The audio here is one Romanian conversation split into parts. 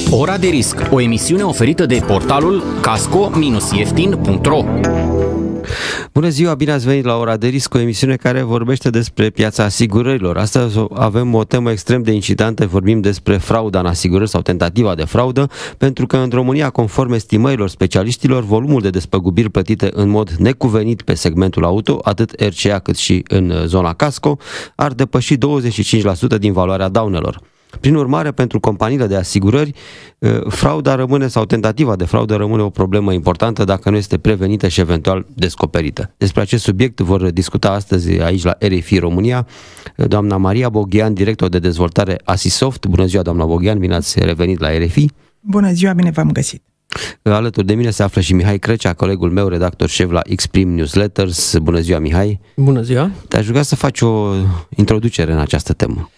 Ora de risc, o emisiune oferită de portalul casco-ieftin.ro. Bună ziua, bine ați venit la Ora de Risc, o emisiune care vorbește despre piața asigurărilor. Astăzi avem o temă extrem de incitantă, vorbim despre frauda în asigurări sau tentativa de fraudă, pentru că în România, conform estimărilor specialiștilor, volumul de despăgubiri plătite în mod necuvenit pe segmentul auto, atât RCA cât și în zona casco, ar depăși 25% din valoarea daunelor. Prin urmare, pentru companiile de asigurări, frauda rămâne sau tentativa de fraudă rămâne o problemă importantă dacă nu este prevenită și eventual descoperită. Despre acest subiect vor discuta astăzi aici la RFI România doamna Maria Boghian, director de dezvoltare Asisoft. Bună ziua, doamna Boghian, bine ați revenit la RFI. Bună ziua, bine v-am găsit. Alături de mine se află și Mihai Crecea, colegul meu, redactor șef la Xprim Newsletters. Bună ziua, Mihai. Bună ziua. Te-aș ruga să faci o introducere în această temă.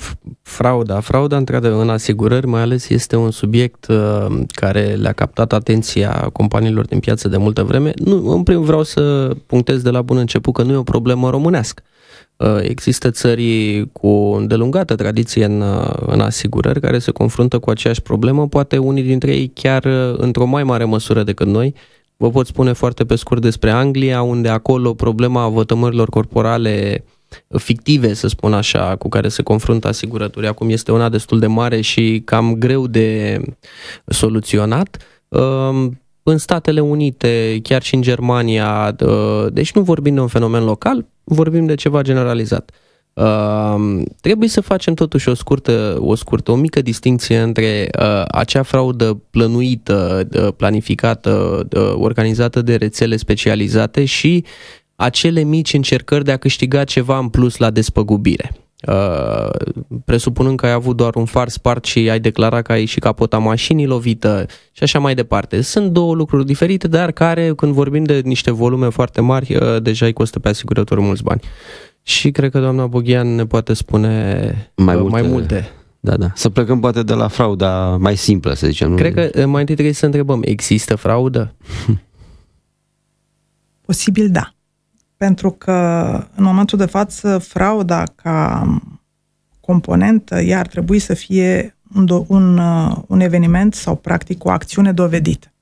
Frauda într-adevăr în asigurări mai ales este un subiect care le-a captat atenția companiilor din piață de multă vreme. Nu, în primul vreau să punctez de la bun început că nu e o problemă românească. Există țări cu îndelungată tradiție în asigurări care se confruntă cu aceeași problemă, poate unii dintre ei chiar într-o mai mare măsură decât noi. Vă pot spune foarte pe scurt despre Anglia, unde acolo problema vătămărilor corporale fictive, să spun așa, cu care se confruntă asigurătorii acum este una destul de mare și cam greu de soluționat. În Statele Unite, chiar și în Germania, deci nu vorbim de un fenomen local, vorbim de ceva generalizat. Trebuie să facem totuși o mică distinție între acea fraudă plănuită, planificată, organizată de rețele specializate și acele mici încercări de a câștiga ceva în plus la despăgubire. Presupunând că ai avut doar un far spart și ai declarat că ai și capota mașinii lovită și așa mai departe. Sunt două lucruri diferite, dar care, când vorbim de niște volume foarte mari, deja îi costă pe asigurători mulți bani. Și cred că doamna Boghian ne poate spune mai multe. Da. Să plecăm poate de la frauda mai simplă, să zicem. Cred că mai întâi trebuie să întrebăm, există fraudă? Posibil da. Pentru că în momentul de față frauda ca componentă ea ar trebui să fie un eveniment sau practic o acțiune dovedită.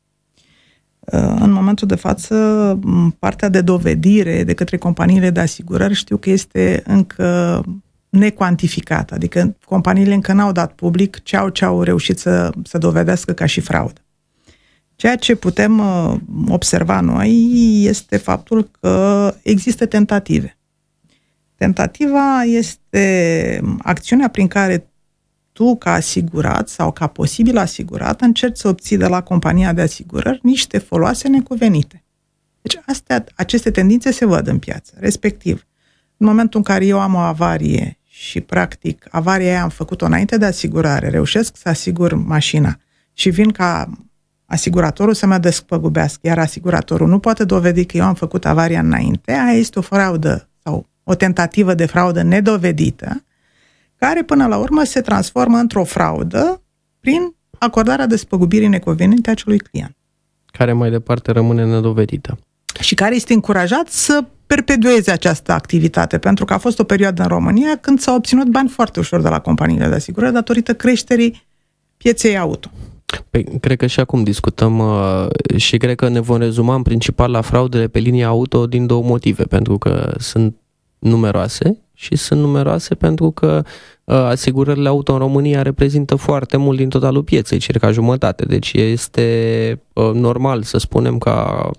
În momentul de față partea de dovedire de către companiile de asigurări știu că este încă necuantificată, adică companiile încă n-au dat public ce au reușit să dovedească ca și fraudă. Ceea ce putem observa noi este faptul că există tentative. Tentativa este acțiunea prin care tu, ca asigurat sau ca posibil asigurat, încerci să obții de la compania de asigurări niște foloase necuvenite. Deci aceste tendințe se văd în piață. Respectiv, în momentul în care eu am o avarie și, practic, avaria aia am făcut-o înainte de asigurare, reușesc să asigur mașina și vin ca asiguratorul să mă despăgubească, iar asiguratorul nu poate dovedi că eu am făcut avaria înainte, aia este o fraudă sau o tentativă de fraudă nedovedită, care până la urmă se transformă într-o fraudă prin acordarea despăgubirii necuvenite acelui client. Care mai departe rămâne nedovedită. Și care este încurajat să perpetueze această activitate, pentru că a fost o perioadă în România când s-au obținut bani foarte ușor de la companiile de asigurări datorită creșterii pieței auto. Păi, cred că și acum discutăm și cred că ne vom rezuma în principal la fraudele pe linia auto din două motive, pentru că sunt numeroase și sunt numeroase pentru că asigurările auto în România reprezintă foarte mult din totalul pieței, circa jumătate, deci este normal să spunem că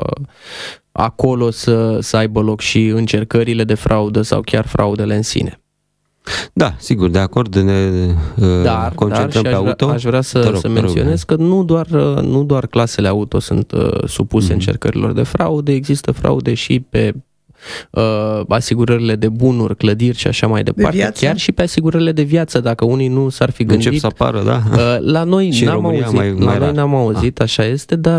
acolo să aibă loc și încercările de fraudă sau chiar fraudele în sine. Da, sigur, de acord, ne concentrăm pe auto. Aș vrea să menționez că nu doar clasele auto sunt supuse încercărilor de fraude, există fraude și pe asigurările de bunuri, clădiri și așa mai departe, chiar și pe asigurările de viață, dacă unii nu s-ar fi gândit. Încep să apară, da. La noi n-am auzit, așa este, dar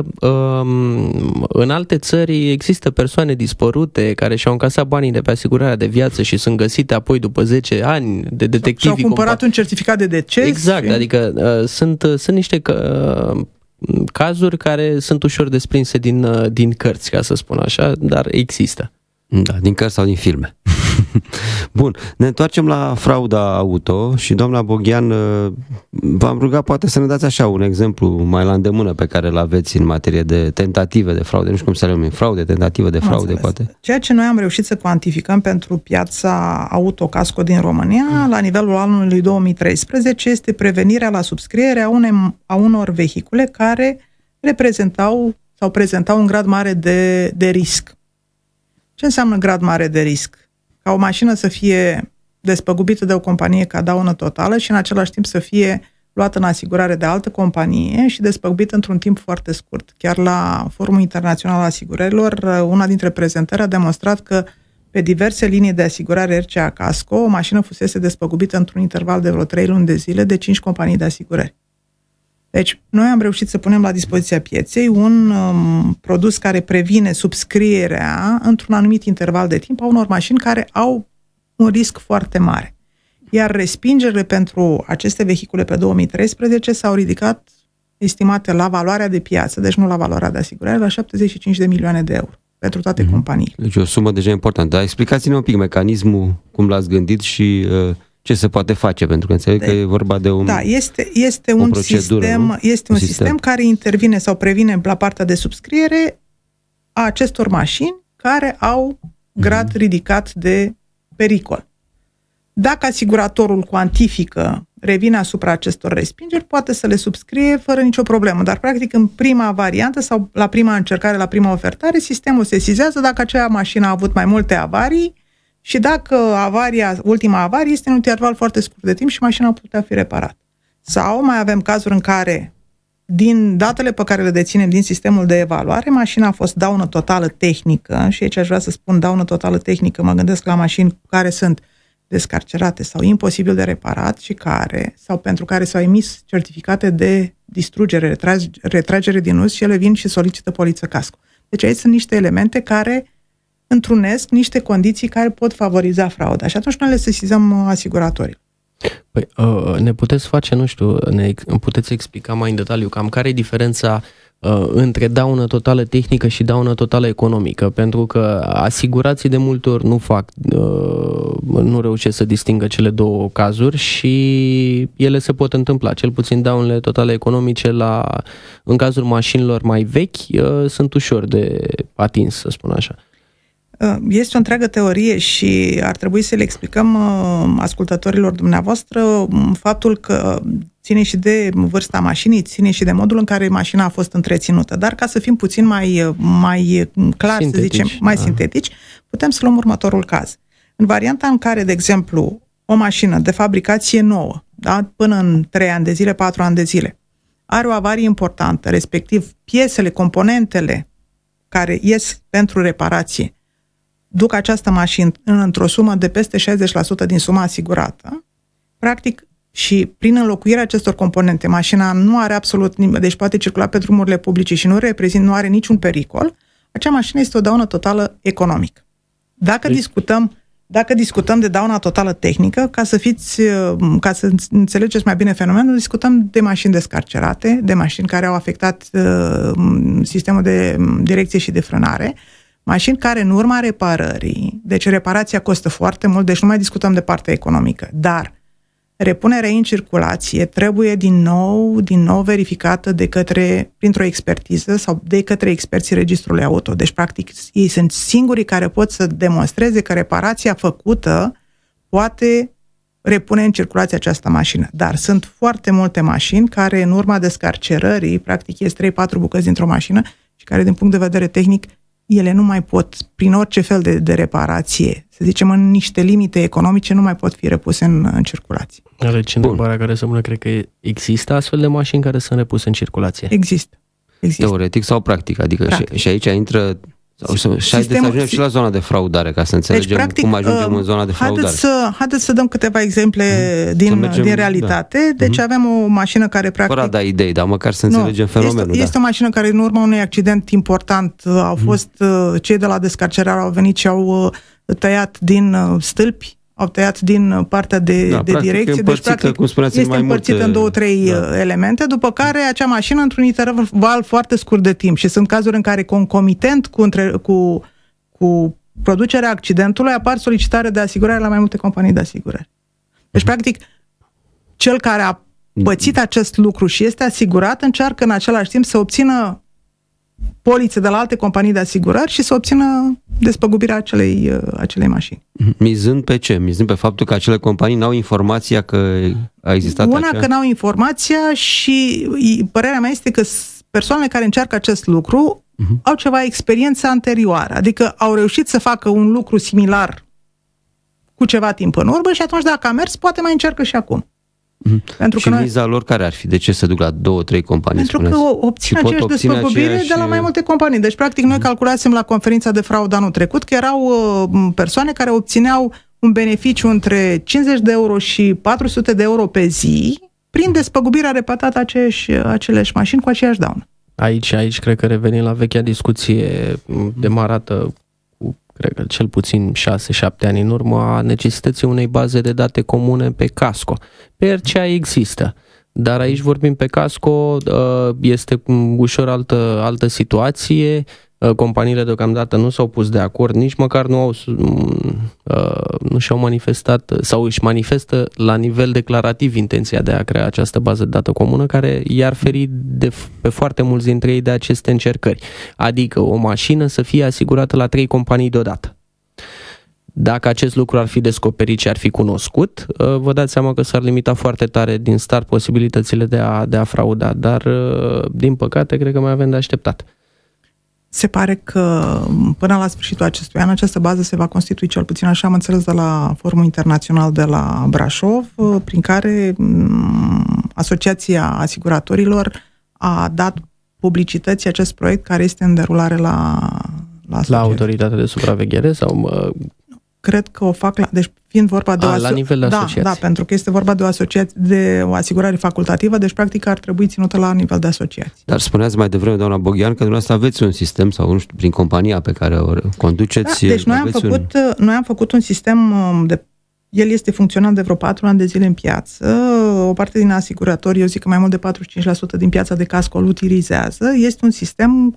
în alte țări există persoane dispărute care și-au încasat banii de pe asigurarea de viață și sunt găsite apoi după 10 ani de detectivi. Și-au cumpărat un certificat de deces. Exact, adică sunt niște cazuri care sunt ușor desprinse din cărți, ca să spun așa, dar există. Da, din cărți sau din filme. Bun, ne întoarcem la frauda auto și doamna Boghian, v-am rugat poate să ne dați așa un exemplu mai la îndemână pe care îl aveți în materie de tentative de fraude, nu știu cum să le numim, fraude, tentative de fraude, poate. Ceea ce noi am reușit să cuantificăm pentru piața auto casco din România, la nivelul anului 2013, este prevenirea la subscriere a unor vehicule care reprezentau sau prezentau un grad mare de risc. Ce înseamnă grad mare de risc? Ca o mașină să fie despăgubită de o companie ca daună totală și în același timp să fie luată în asigurare de altă companie și despăgubită într-un timp foarte scurt. Chiar la Forumul Internațional al Asigurărilor, una dintre prezentări a demonstrat că pe diverse linii de asigurare RCA Casco, o mașină fusese despăgubită într-un interval de vreo 3 luni de zile de 5 companii de asigurări. Deci, noi am reușit să punem la dispoziția pieței un produs care previne subscrierea într-un anumit interval de timp a unor mașini care au un risc foarte mare. Iar respingerile pentru aceste vehicule pe 2013 s-au ridicat, estimate la valoarea de piață, deci nu la valoarea de asigurare, la 75 de milioane de euro pentru toate companiile. Deci o sumă deja importantă. Dar explicați-ne un pic mecanismul, cum l-ați gândit și ce se poate face, pentru că înțeleg că e vorba de un este un sistem care intervine sau previne la partea de subscriere a acestor mașini care au grad ridicat de pericol. Dacă asiguratorul cuantifică, revine asupra acestor respingeri, poate să le subscrie fără nicio problemă, dar practic în prima variantă sau la prima încercare, la prima ofertare, sistemul sesizează dacă acea mașină a avut mai multe avarii și dacă ultima avarie este în un interval foarte scurt de timp și mașina putea fi reparată. Sau mai avem cazuri în care, din datele pe care le deținem din sistemul de evaluare, mașina a fost daună totală tehnică și aici aș vrea să spun daună totală tehnică, mă gândesc la mașini care sunt descarcerate sau imposibil de reparat și pentru care s-au emis certificate de distrugere, retragere din uz și ele vin și solicită poliță casco. Deci aici sunt niște elemente care întrunesc niște condiții care pot favoriza frauda și atunci noi le sesizăm asiguratorii. Păi, ne puteți face, nu știu, puteți explica mai în detaliu cam care e diferența între daună totală tehnică și daună totală economică, pentru că asigurații de multe ori nu reușesc să distingă cele două cazuri și ele se pot întâmpla. Cel puțin daunele totale economice în cazul mașinilor mai vechi sunt ușor de atins, să spun așa. Este o întreagă teorie și ar trebui să le explicăm ascultătorilor dumneavoastră faptul că ține și de vârsta mașinii, ține și de modul în care mașina a fost întreținută. Dar ca să fim puțin mai clar, să zicem, mai sintetici, putem să luăm următorul caz. În varianta în care, de exemplu, o mașină de fabricație nouă, da, până în 3 ani de zile, 4 ani de zile, are o avarie importantă, respectiv piesele, componentele care ies pentru reparație, duc această mașină într-o sumă de peste 60% din suma asigurată, practic, și prin înlocuirea acestor componente, mașina nu are absolut nimic, deci poate circula pe drumurile publice și nu are niciun pericol, acea mașină este o daună totală economică. Dacă discutăm de dauna totală tehnică, ca să înțelegeți mai bine fenomenul, discutăm de mașini descarcerate, de mașini care au afectat sistemul de direcție și de frânare, mașini care în urma reparării, deci reparația costă foarte mult, deci nu mai discutăm de partea economică, dar repunerea în circulație trebuie din nou verificată printr-o expertiză sau de către experții registrului auto. Deci, practic, ei sunt singurii care pot să demonstreze că reparația făcută poate repune în circulație această mașină. Dar sunt foarte multe mașini care, în urma descarcerării, practic, ies 3-4 bucăți dintr-o mașină și care, din punct de vedere tehnic, ele nu mai pot, prin orice fel de reparație, să zicem în niște limite economice, nu mai pot fi repuse în circulație. Deci întrebarea care se pune, cred că există astfel de mașini care sunt repuse în circulație? Există. Teoretic sau practic? Adică practic. Și aici intră... Și ajungem și la zona de fraudare, ca să înțelegem deci, practic, cum ajungem în zona de fraudare. Haideți să dăm câteva exemple din realitate. Da. Deci avem o mașină care practic... Fără a da idei, dar măcar să înțelegem fenomenul. Este o mașină care în urma unui accident important au fost cei de la descarcerare au venit și au tăiat din stâlpi, au tăiat din partea de direcție. Deci, practic, este împărțită în 2-3 elemente, după care acea mașină, într-un interval foarte scurt de timp, și sunt cazuri în care concomitent cu producerea accidentului apar solicitare de asigurare la mai multe companii de asigurări. Deci, practic, cel care a pățit acest lucru și este asigurat încearcă în același timp să obțină polițe de la alte companii de asigurări și să obțină despăgubirea acelei mașini. Mizând pe ce? Mizând pe faptul că acele companii n-au informația că a existat că n-au informația și părerea mea este că persoanele care încearcă acest lucru au ceva experiență anterioară, adică au reușit să facă un lucru similar cu ceva timp în urmă și atunci dacă a mers, poate mai încearcă și acum. Pentru și că miza lor care ar fi? De ce se duc la 2-3 companii? Pentru că obțin aceeași despăgubire de la mai multe companii. Deci, practic, noi calculasem la conferința de fraudă anul trecut că erau persoane care obțineau un beneficiu între 50 de euro și 400 de euro pe zi prin despăgubirea repetată aceleași mașini cu aceeași daună. Aici cred că revenim la vechea discuție demarată cred că cel puțin 6-7 ani în urmă, a necesității unei baze de date comune pe Casco. Pe RCA există, dar aici vorbim pe Casco, este ușor altă situație, companiile deocamdată nu s-au pus de acord, nici măcar nu și-au manifestat sau își manifestă la nivel declarativ intenția de a crea această bază de dată comună care i-ar feri pe foarte mulți dintre ei de aceste încercări. Adică o mașină să fie asigurată la 3 companii deodată. Dacă acest lucru ar fi descoperit și ar fi cunoscut, vă dați seama că s-ar limita foarte tare din start posibilitățile de a frauda, dar din păcate cred că mai avem de așteptat. Se pare că până la sfârșitul acestui an această bază se va constitui, cel puțin așa am înțeles de la Forumul Internațional de la Brașov, prin care Asociația Asiguratorilor a dat publicității acest proiect care este în derulare la Autoritatea de Supraveghere sau... Cred că o fac deci fiind vorba de la nivel de asociație. Da, pentru că este vorba de o asigurare facultativă, deci practic ar trebui ținută la nivel de asociație. Dar spuneați mai devreme, doamna Boghian, că dumneavoastră aveți un sistem sau nu știu, prin compania pe care o conduceți. Da, deci noi am făcut un sistem el este funcțional de vreo 4 ani de zile în piață. O parte din asiguratori, eu zic că mai mult de 45% din piața de casco îl utilizează. Este un sistem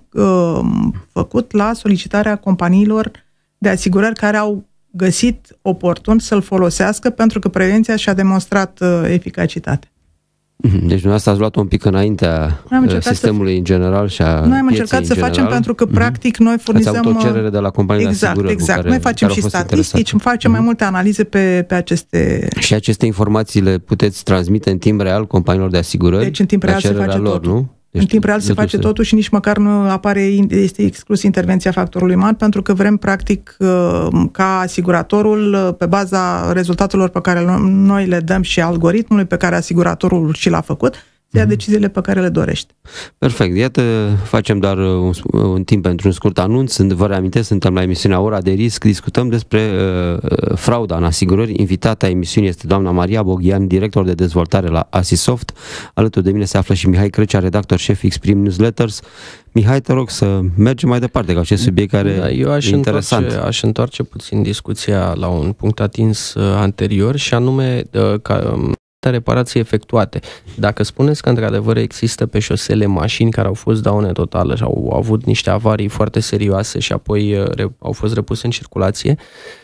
făcut la solicitarea companiilor de asigurări care au găsit oportun să-l folosească pentru că prevenția și-a demonstrat eficacitate. Deci dumneavoastră ați luat un pic înaintea sistemului în general și a noi am încercat să facem pentru că practic noi furnizăm... Ați avut o cerere de la companii de asigurări. Exact. Noi facem și statistici, facem mai multe analize pe aceste... Și aceste informații le puteți transmite în timp real companiilor de asigurări? Deci în timp real se face totul. Nu? Deci în timp real se face totul și nici măcar nu este exclus intervenția factorului uman, pentru că vrem, practic, ca asiguratorul, pe baza rezultatelor pe care noi le dăm și algoritmului pe care asiguratorul și l-a făcut, să ia deciziile pe care le dorește. Perfect. Iată, facem doar un timp pentru un scurt anunț. Vă reamintesc, suntem la emisiunea Ora de Risc. Discutăm despre frauda în asigurări. Invitata emisiunii este doamna Maria Boghian, director de dezvoltare la Asisoft. Alături de mine se află și Mihai Crăcea, redactor șef Xprim Newsletters. Mihai, te rog să mergem mai departe cu acest subiect care e interesant. Aș întoarce puțin discuția la un punct atins anterior și anume reparații efectuate. Dacă spuneți că într-adevăr există pe șosele mașini care au fost daune totale și au avut niște avarii foarte serioase și apoi au fost repuse în circulație,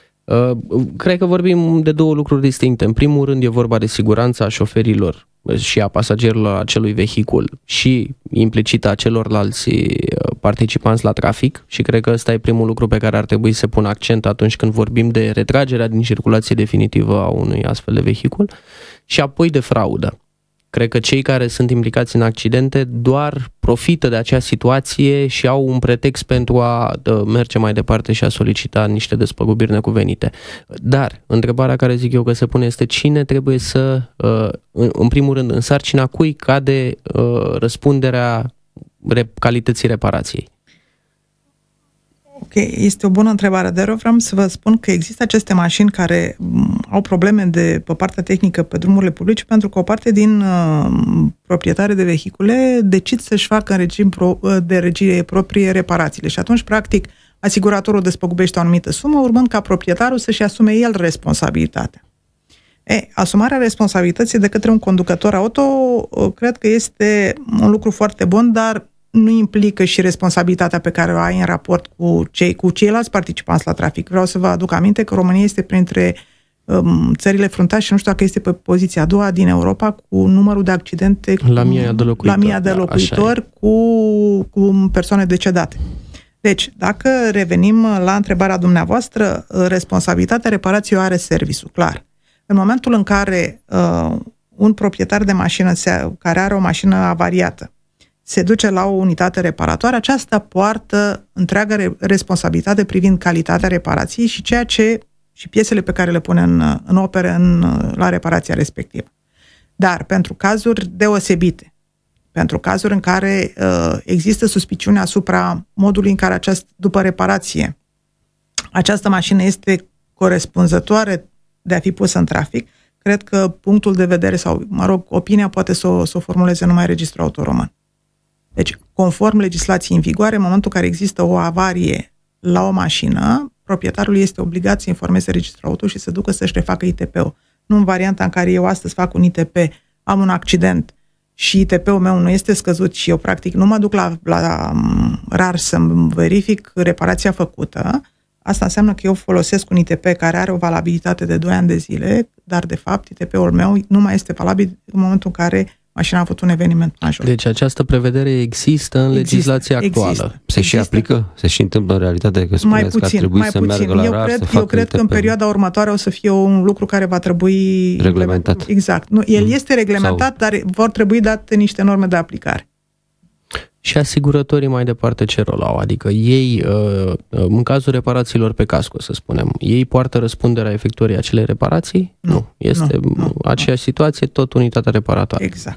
cred că vorbim de două lucruri distincte. În primul rând e vorba de siguranța șoferilor și a pasagerilor acelui vehicul și implicit a celorlalți participanți la trafic și cred că ăsta e primul lucru pe care ar trebui să pun accent atunci când vorbim de retragerea din circulație definitivă a unui astfel de vehicul și apoi de fraudă. Cred că cei care sunt implicați în accidente doar profită de acea situație și au un pretext pentru a merge mai departe și a solicita niște despăgubiri necuvenite. Dar întrebarea care zic eu că se pune este cine trebuie să, în primul rând, în sarcina cui cade răspunderea calității reparației? Ok, este o bună întrebare, dar eu vreau să vă spun că există aceste mașini care au probleme pe partea tehnică pe drumurile publice pentru că o parte din proprietari de vehicule decid să-și facă în regim de regie proprie reparațiile și atunci, practic, asiguratorul despăgubește o anumită sumă, urmând ca proprietarul să-și asume el responsabilitatea. Asumarea responsabilității de către un conducător auto cred că este un lucru foarte bun, dar nu implică și responsabilitatea pe care o ai în raport cu ceilalți participanți la trafic. Vreau să vă aduc aminte că România este printre țările fruntașe, nu știu dacă este pe poziția a doua din Europa cu numărul de accidente la mii de locuitori cu persoane decedate. Deci, dacă revenim la întrebarea dumneavoastră, responsabilitatea reparației o are serviciul, clar. În momentul în care un proprietar de mașină care are o mașină avariată se duce la o unitate reparatoare, aceasta poartă întreaga responsabilitate privind calitatea reparației și piesele pe care le pune în opere la reparația respectivă. Dar pentru cazuri deosebite, pentru cazuri în care există suspiciune asupra modului în care după reparație această mașină este corespunzătoare de a fi pusă în trafic, cred că punctul de vedere sau, opinia poate să o formuleze numai Registrul Auto Român. Deci, conform legislației în vigoare, în momentul în care există o avarie la o mașină, proprietarul este obligat să informeze Registrul Auto și să ducă să-și refacă ITP-ul. Nu în varianta în care eu astăzi fac un ITP, am un accident și ITP-ul meu nu este scăzut și eu practic nu mă duc la RAR să-mi verific reparația făcută. Asta înseamnă că eu folosesc un ITP care are o valabilitate de 2 ani de zile, dar de fapt ITP-ul meu nu mai este valabil în momentul în care mașina a avut un eveniment major. Deci această prevedere există în legislația actuală. Se și aplică? Se și întâmplă în realitate? Că spuneți că ar trebui să meargă la RAR, eu cred că în perioada următoare o să fie un lucru care va trebui reglementat. Exact. El este reglementat, dar vor trebui date niște norme de aplicare. Și asigurătorii mai departe ce rol au? Adică ei, în cazul reparațiilor pe casco, să spunem, ei poartă răspunderea efectuării acelei reparații? Nu. Este aceeași situație, tot unitatea reparatoare. Exact.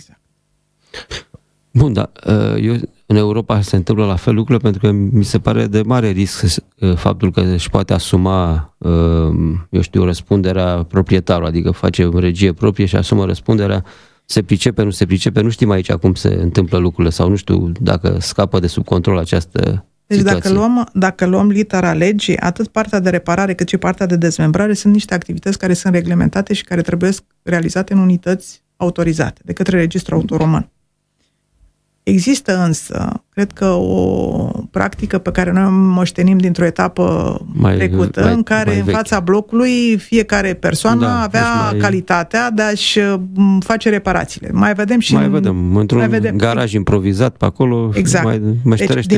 Bun, dar în Europa se întâmplă la fel lucrurile, pentru că mi se pare de mare risc faptul că își poate asuma, răspunderea proprietarului, adică face regie proprie și asumă răspunderea. Se pricepe, nu se pricepe, nu știm aici cum se întâmplă lucrurile sau nu știu dacă scapă de sub control această situație. Dacă luăm litera legii, atât partea de reparare cât și partea de dezmembrare sunt niște activități care sunt reglementate și care trebuie realizate în unități autorizate de către Registrul Auto Român. Există însă, cred că o practică pe care noi o moștenim dintr-o etapă trecută, în care în fața blocului fiecare persoană avea calitatea de a-și face reparațiile. Mai vedem într-un garaj improvizat pe acolo. Exact. Deci,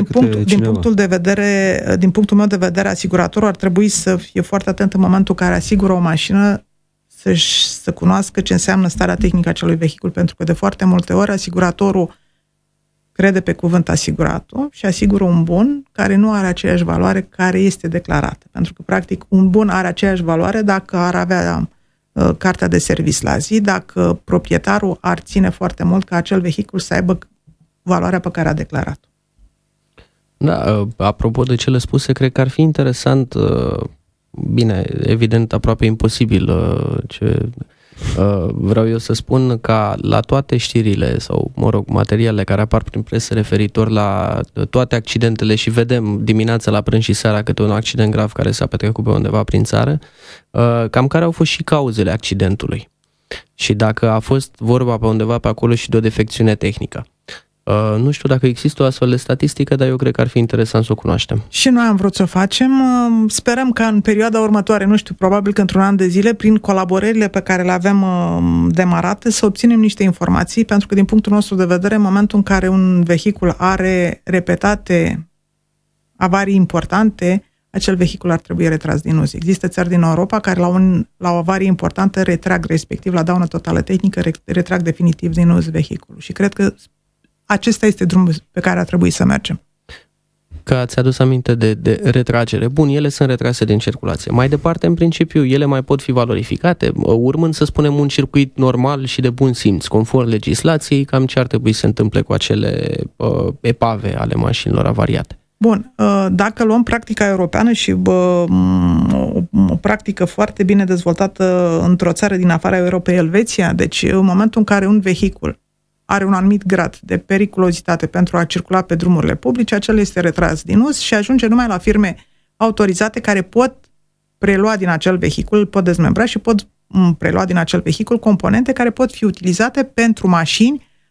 din punctul meu de vedere, asiguratorul ar trebui să fie foarte atent în momentul în care asigură o mașină, să cunoască ce înseamnă starea tehnică a acelui vehicul, pentru că de foarte multe ori asiguratorul crede pe cuvânt asiguratul și asigură un bun care nu are aceeași valoare care este declarată. Pentru că, practic, un bun are aceeași valoare dacă ar avea cartea de serviciu la zi, dacă proprietarul ar ține foarte mult ca acel vehicul să aibă valoarea pe care a declarat-o. Da, apropo de cele spuse, cred că ar fi interesant, bine, evident, aproape imposibil vreau eu să spun ca la toate știrile sau, materialele care apar prin presă referitor la toate accidentele și vedem dimineața la prânz și seara câte un accident grav care s-a petrecut pe undeva prin țară, cam care au fost și cauzele accidentului. Și dacă a fost vorba pe undeva pe acolo și de o defecțiune tehnică. Nu știu dacă există o astfel de statistică, dar eu cred că ar fi interesant să o cunoaștem. Și noi am vrut să o facem. Sperăm că în perioada următoare, nu știu, probabil că într-un an de zile, prin colaborările pe care le avem demarate, să obținem niște informații, pentru că din punctul nostru de vedere, în momentul în care un vehicul are repetate avarii importante, acel vehicul ar trebui retras din uz. Există țări din Europa care la o avarie importantă retrag, respectiv la daună totală tehnică, retrag definitiv din uz vehiculul. Și cred că acesta este drumul pe care ar trebui să mergem. Că ați adus aminte de retragere. Bun, ele sunt retrase din circulație. Mai departe, în principiu, ele mai pot fi valorificate, urmând, să spunem, un circuit normal și de bun simț, conform legislației, cam ce ar trebui să se întâmple cu acele epave ale mașinilor avariate. Bun, dacă luăm practica europeană și o practică foarte bine dezvoltată într-o țară din afara Europei, Elveția, deci în momentul în care un vehicul are un anumit grad de periculozitate pentru a circula pe drumurile publice, acel este retras din uz și ajunge numai la firme autorizate care pot prelua din acel vehicul, pot dezmembra și pot prelua din acel vehicul componente care pot fi utilizate pentru mașini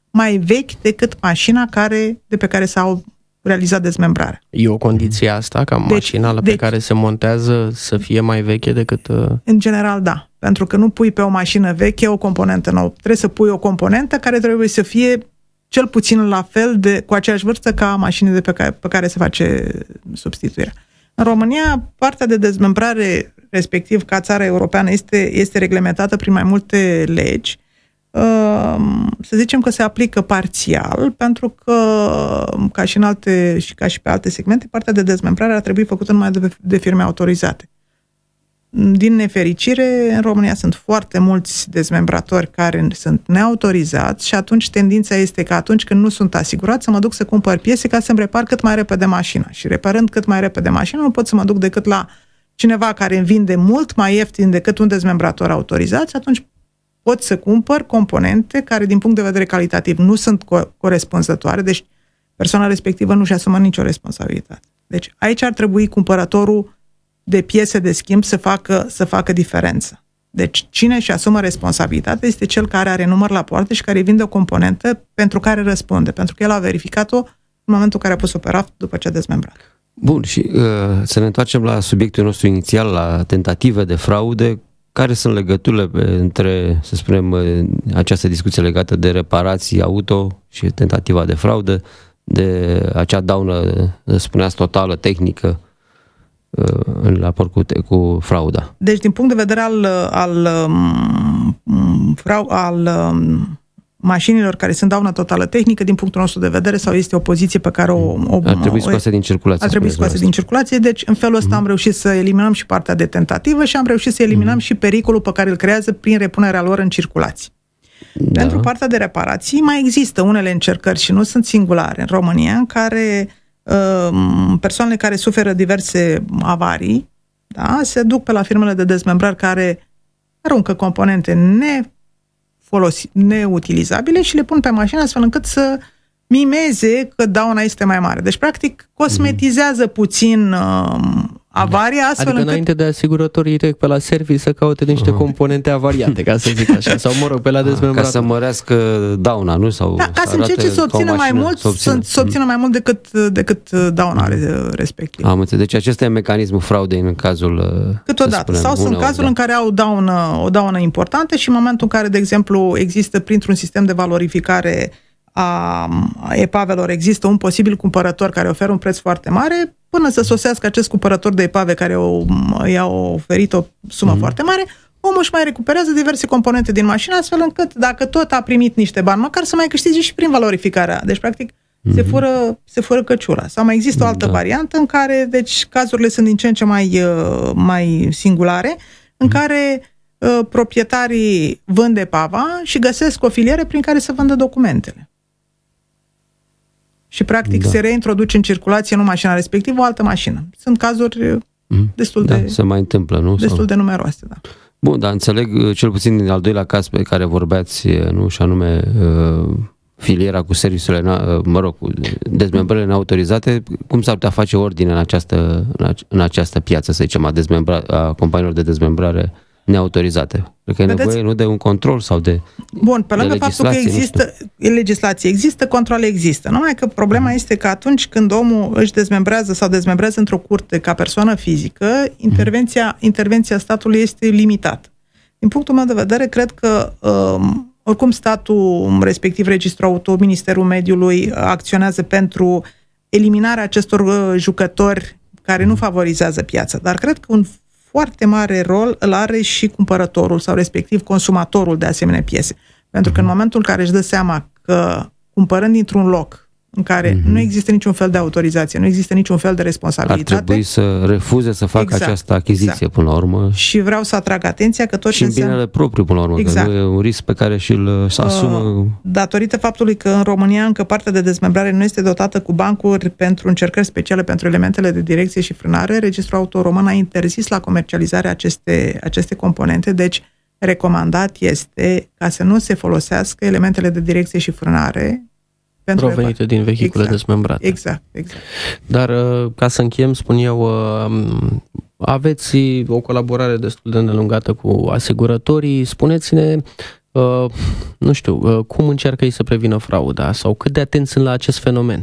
mai vechi decât mașina de pe care s-au realizat dezmembrarea. E o condiție asta, ca mașina pe care se montează să fie mai veche decât... În general, da. Pentru că nu pui pe o mașină veche o componentă nouă. Trebuie să pui o componentă care trebuie să fie cel puțin la fel cu aceeași vârstă ca mașinile pe care se face substituirea. În România, partea de dezmembrare, respectiv ca țară europeană, este reglementată prin mai multe legi. Să zicem că se aplică parțial, pentru că, ca și pe alte segmente, partea de dezmembrare ar trebui făcută numai de firme autorizate. Din nefericire, în România sunt foarte mulți dezmembratori care sunt neautorizați și atunci tendința este că atunci când nu sunt asigurați să mă duc să cumpăr piese ca să-mi repar cât mai repede mașina. Și reparând cât mai repede mașina, nu pot să mă duc decât la cineva care îmi vinde mult mai ieftin decât un dezmembrator autorizat și atunci pot să cumpăr componente care, din punct de vedere calitativ, nu sunt corespunzătoare, deci persoana respectivă nu-și asumă nicio responsabilitate. Deci aici ar trebui cumpărătorul de piese de schimb să facă diferență. Deci cine își asumă responsabilitatea este cel care are număr la poartă și care vinde o componentă pentru care răspunde, pentru că el a verificat-o în momentul în care a pus-o pe raft după ce a dezmembrat. Bun, și să ne întoarcem la subiectul nostru inițial, la tentative de fraude. Care sunt legăturile între, să spunem, această discuție legată de reparații auto și tentativa de fraudă, de acea daună, spuneați, totală, tehnică, în raport cu frauda? Deci, din punct de vedere al mașinilor care sunt daună totală tehnică, din punctul nostru de vedere, sau este o poziție pe care ar trebui scoase din circulație. Ar trebui scoase din circulație, deci în felul ăsta am reușit să eliminăm și partea de tentativă și am reușit să eliminăm și pericolul pe care îl creează prin repunerea lor în circulație. Da. Pentru partea de reparații mai există unele încercări și nu sunt singulare în România, în care persoanele care suferă diverse avarii, da, se duc pe la firmele de dezmembrări care aruncă componente neutilizabile și le pun pe mașină astfel încât să mimeze că dauna este mai mare. Deci, practic, cosmetizează puțin avaria, astfel adică încât... înainte de asigurătorii trec pe la service să caute niște componente avariate, ca să zic așa, sau mă rog, pe la dezmembrat. Ca să mărească dauna, nu? Sau ca să încerce să obțină mai mult, să obțină mai mult decât dauna respectiv. Am înțeles. Deci acesta e mecanismul fraudei în cazul... Câteodată. Sau sunt cazuri în care au o daună importantă și în momentul în care, de exemplu, există printr-un sistem de valorificare a epavelor, există un posibil cumpărător care oferă un preț foarte mare, până să sosească acest cumpărător de epave care i-a oferit o sumă foarte mare, omul își mai recuperează diverse componente din mașină, astfel încât, dacă tot a primit niște bani, măcar să mai câștige și prin valorificarea. Deci, practic, se fură căciula. Sau mai există o altă variantă în care, deci, cazurile sunt din ce în ce mai singulare, în care proprietarii vând epava și găsesc o filieră prin care să vândă documentele. Și, practic, se reintroduce în circulație, nu mașina respectivă, o altă mașină. Sunt cazuri destul de... se mai întâmplă, nu? Destul de numeroase, da. Bun, dar înțeleg, cel puțin din al doilea caz pe care vorbeați, nu? Și anume filiera cu serviciile, cu dezmembrările neautorizate, cum s-ar putea face ordine în această piață, să zicem, a companiilor de dezmembrare neautorizate? Cred că e nevoie nu de un control sau de Bun, pe lângă faptul că există legislație, există, controle există. Numai că problema este că atunci când omul își dezmembrează sau dezmembrează într-o curte ca persoană fizică, intervenția statului este limitată. Din punctul meu de vedere, cred că oricum statul, respectiv Registrul Auto, Ministerul Mediului, acționează pentru eliminarea acestor jucători care nu favorizează piața. Dar cred că un foarte mare rol îl are și cumpărătorul sau respectiv consumatorul de asemenea piese. Pentru că în momentul în care își dă seama că cumpărând dintr-un loc în care nu există niciun fel de autorizație, nu există niciun fel de responsabilitate, ar trebui să refuze să facă această achiziție până la urmă. Și vreau să atrag atenția că tot și în binele propriu până la urmă, că nu e un risc pe care și-l asumă. Datorită faptului că în România încă partea de dezmembrare nu este dotată cu bancuri pentru încercări speciale pentru elementele de direcție și frânare, Registrul Auto Român a interzis la comercializare aceste componente, deci recomandat este ca să nu se folosească elementele de direcție și frânare provenite din vehicule dezmembrate. Exact. Dar ca să încheiem, spun eu, aveți o colaborare destul de îndelungată cu asigurătorii. Spuneți-ne nu știu, cum încearcă ei să prevină frauda sau cât de atenți sunt la acest fenomen?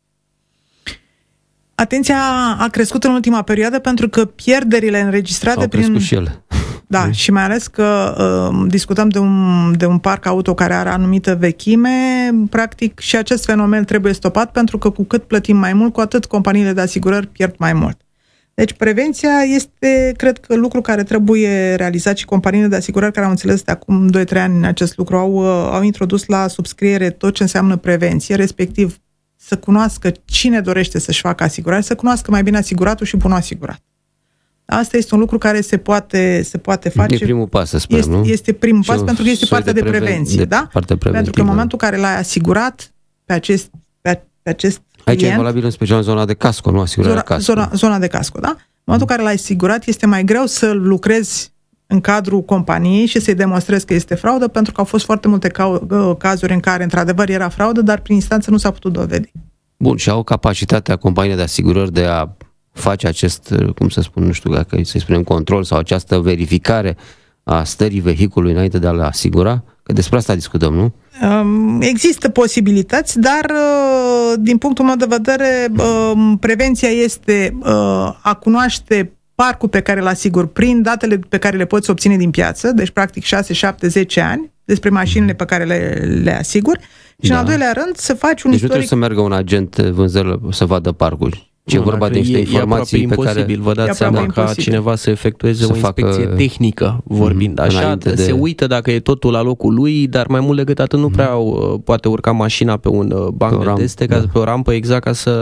Atenția a crescut în ultima perioadă pentru că pierderile înregistrate au crescut și ele. Da, și mai ales că discutăm de un parc auto care are anumită vechime, practic și acest fenomen trebuie stopat pentru că cu cât plătim mai mult, cu atât companiile de asigurări pierd mai mult. Deci prevenția este, cred că, lucru care trebuie realizat și companiile de asigurări care au înțeles de acum 2-3 ani acest lucru au introdus la subscriere tot ce înseamnă prevenție, respectiv să cunoască cine dorește să-și facă asigurare, să cunoască mai bine asiguratul și bunul asigurat. Asta este un lucru care se poate face. E primul pas, să spunem, nu? Este primul pas pentru că este partea de prevenție, da? Pentru că în momentul în care l-ai asigurat pe acest aici client, e valabil în special în zona de casco, nu asigurarea casco. Zona de casco, da? În momentul în care l-ai asigurat, este mai greu să lucrezi în cadrul companiei și să-i demonstrezi că este fraudă, pentru că au fost foarte multe cazuri în care, într-adevăr, era fraudă, dar prin instanță nu s-a putut dovedi. Bun, și au capacitatea companiei de asigurări de a face acest, cum să spun, nu știu dacă să-i spunem control sau această verificare a stării vehiculului înainte de a-l asigura? Că despre asta discutăm, nu? Există posibilități, dar din punctul meu de vedere prevenția este a cunoaște parcul pe care îl asigur prin datele pe care le poți obține din piață, deci practic 6, 7, 10 ani despre mașinile pe care le asigur și în al doilea rând să faci un istoric. Nu trebuie să meargă un agent vânzări să vadă parcul. Ce vorba de niște informații pe care... Vă dați seama ca cineva să efectueze o inspecție tehnică, vorbind așa, se uită dacă e totul la locul lui, dar mai mult decât atât nu prea poate urca mașina pe un banc de teste, pe o rampă, exact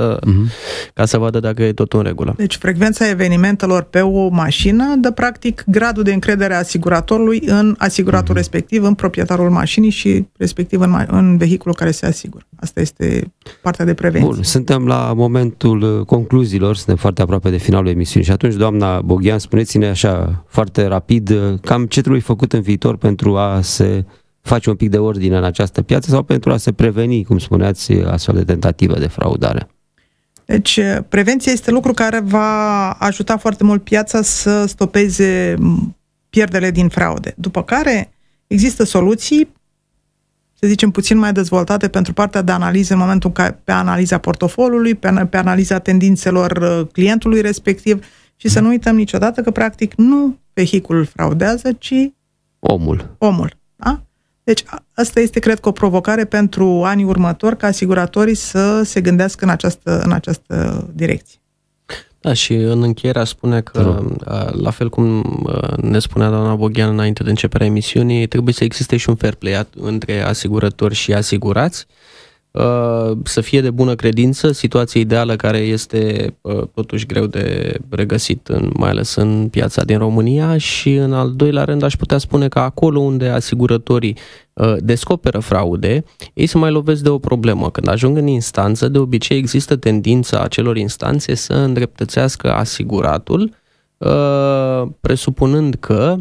ca să vadă dacă e totul în regulă. Deci frecvența evenimentelor pe o mașină dă practic gradul de încredere a asiguratorului în asiguratul respectiv, în proprietarul mașinii și respectiv în vehiculul care se asigură. Asta este partea de prevenție. Bun, suntem la momentul concluziilor, suntem foarte aproape de finalul emisiunii și atunci, doamna Boghian, spuneți-ne așa foarte rapid cam ce trebuie făcut în viitor pentru a se face un pic de ordine în această piață sau pentru a se preveni, cum spuneați, astfel de tentative de fraudare. Deci, prevenția este lucru care va ajuta foarte mult piața să stopeze pierderile din fraude. După care există soluții, să zicem, puțin mai dezvoltate pentru partea de analiză în momentul în care pe analiza portofoliului, pe analiza tendințelor clientului respectiv și să nu uităm niciodată că practic nu vehiculul fraudează, ci omul. Da? Deci asta este, cred că, o provocare pentru anii următori ca asiguratorii să se gândească în această direcție. Da, și în încheiere aș spune că, la fel cum ne spunea doamna Boghian înainte de începerea emisiunii, trebuie să existe și un fair play între asigurători și asigurați, să fie de bună credință, situație ideală care este totuși greu de regăsit, mai ales în piața din România, și în al doilea rând aș putea spune că acolo unde asigurătorii descoperă fraude, ei se mai lovesc de o problemă. Când ajung în instanță, de obicei există tendința acelor instanțe să îndreptățească asiguratul, presupunând că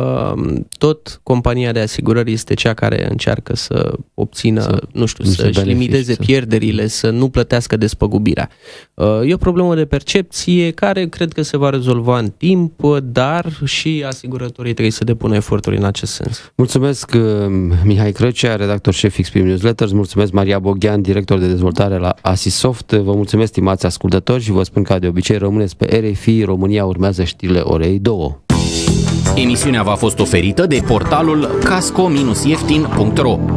tot compania de asigurări este cea care încearcă să obțină, să-și limiteze pierderile, să nu plătească despăgubirea. E o problemă de percepție care cred că se va rezolva în timp, dar și asigurătorii trebuie să depună eforturi în acest sens. Mulțumesc, Mihai Crăcea, redactor șef XP Newsletters, mulțumesc Maria Boghian, director de dezvoltare la Asisoft, vă mulțumesc, stimați ascultători, și vă spun ca de obicei, rămâneți pe RFI, România urmează știrile orei 2. Emisiunea v-a fost oferită de portalul casco-ieftin.ro.